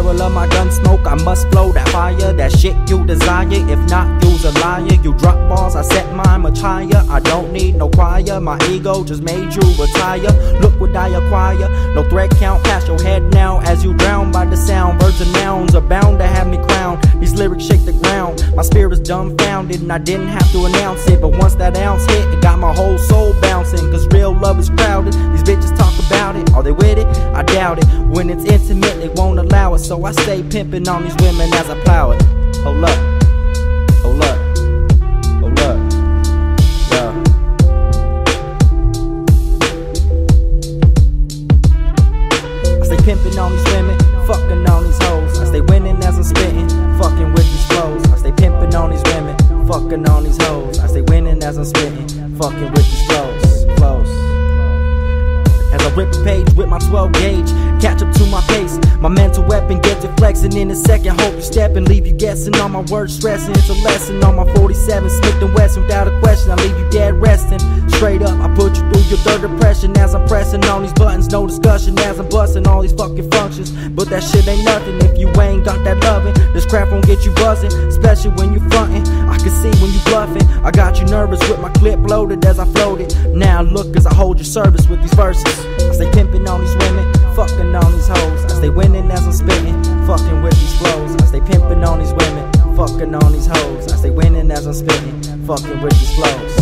barrel of my gun smoke, I must blow that fire. That shit you desire, if not, you's a liar. You drop balls, I set mine much higher. I don't need no choir, my ego just made you retire. Look what I acquire, no thread count past your head now. As you drown by the sound, words and nouns are bound to have me crowned. These lyrics shake the ground, my spirit's dumbfounded, and I didn't have to announce it. But once that ounce hit, it got my whole soul bouncing. Cause real love is crowded, these bitches talk about it. Are they with it? I doubt it. When it's intimate, they won't allow it. So I stay pimping on these women as I plow it. Hold up, hold up, hold up, yeah. I stay pimping on these women, fucking on these hoes. I stay winning as I'm spitting, fucking with these flows. I stay pimping on these women, fucking on these hoes. I stay winning as I'm spitting, fucking with these flows. As I rip a page with my 12 gauge, catch up to my pace. My mental weapon gets it flexing in a second. Hope you step and leave you guessing on my words, stressing. It's a lesson on my 47 Smith & Wesson. Without a question, I leave you dead resting. Straight up, I put you through your third depression as I'm pressing on these buttons. No discussion as I'm busting all these fucking functions. But that shit ain't nothing if you ain't got that loving. This crap won't get you buzzing, especially when you frontin'. I can see when you bluffing. I got you nervous with my clip loaded as I floated. Now look as I hold your service with these verses. I stay pimping on these women, fucking on these hoes. I stay winning as I'm spitting, fucking with these flows. I stay pimping on these women, fucking on these hoes. I stay winning as I'm spitting, fucking with these flows.